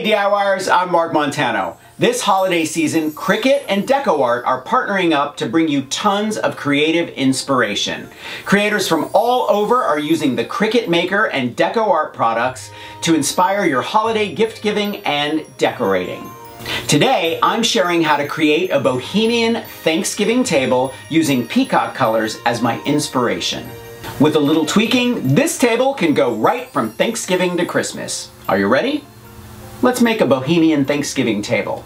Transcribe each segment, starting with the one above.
DIYers, I'm Mark Montano. This holiday season, Cricut and DecoArt are partnering up to bring you tons of creative inspiration. Creators from all over are using the Cricut Maker and DecoArt products to inspire your holiday gift giving and decorating. Today, I'm sharing how to create a bohemian Thanksgiving table using peacock colors as my inspiration. With a little tweaking, this table can go right from Thanksgiving to Christmas. Are you ready? Let's make a bohemian Thanksgiving table.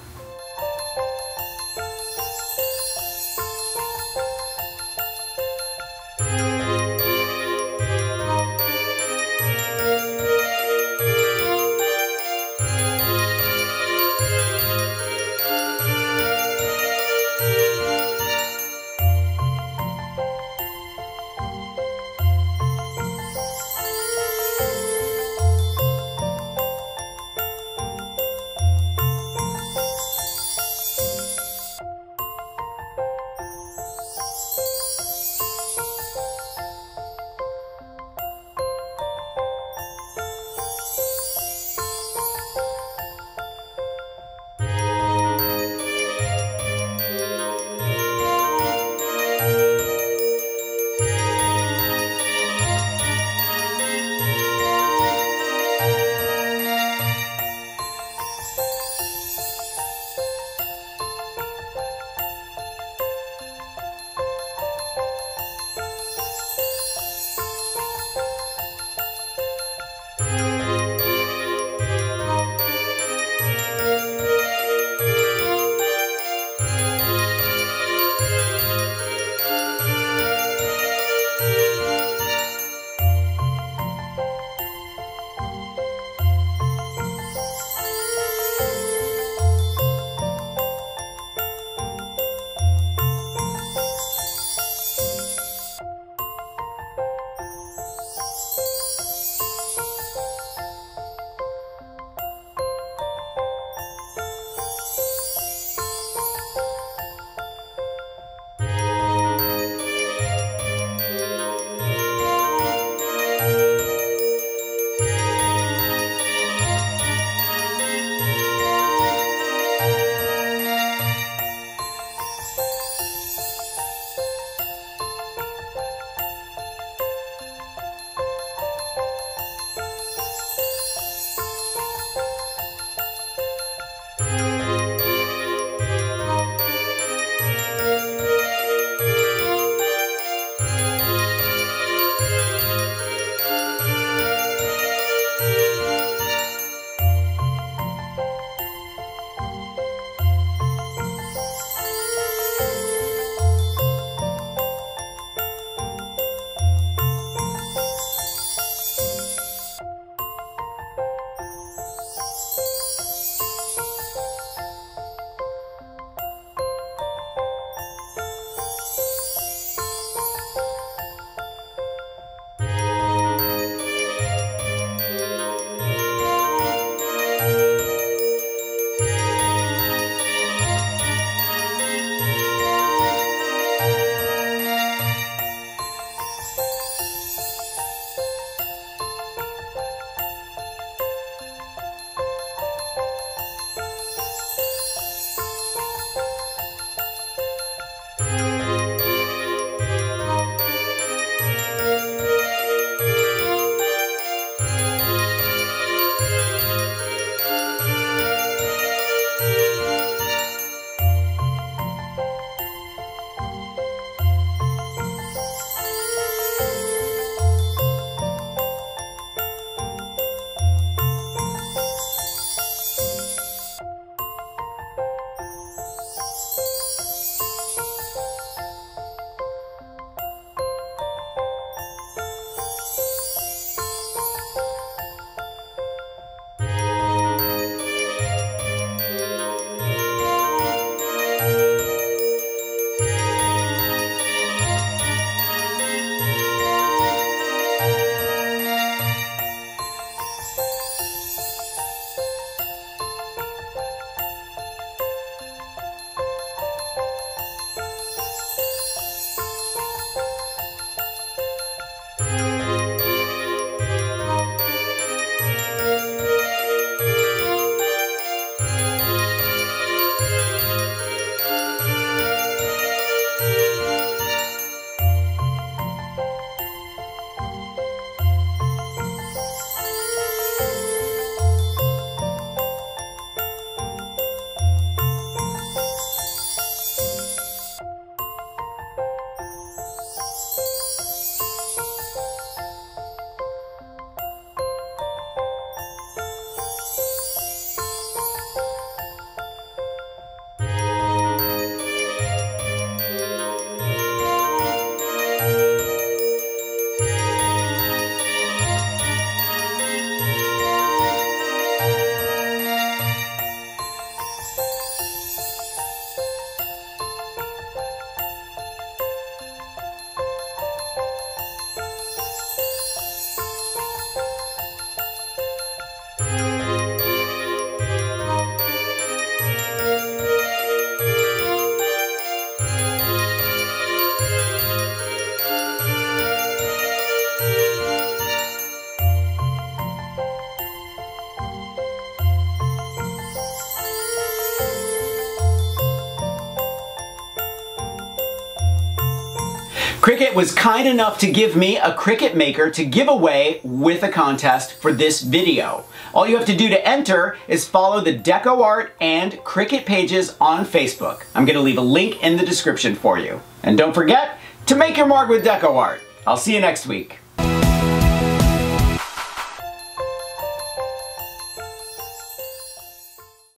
Cricut was kind enough to give me a Cricut Maker to give away with a contest for this video. All you have to do to enter is follow the DecoArt and Cricut pages on Facebook. I'm going to leave a link in the description for you. And don't forget to make your mark with DecoArt. I'll see you next week.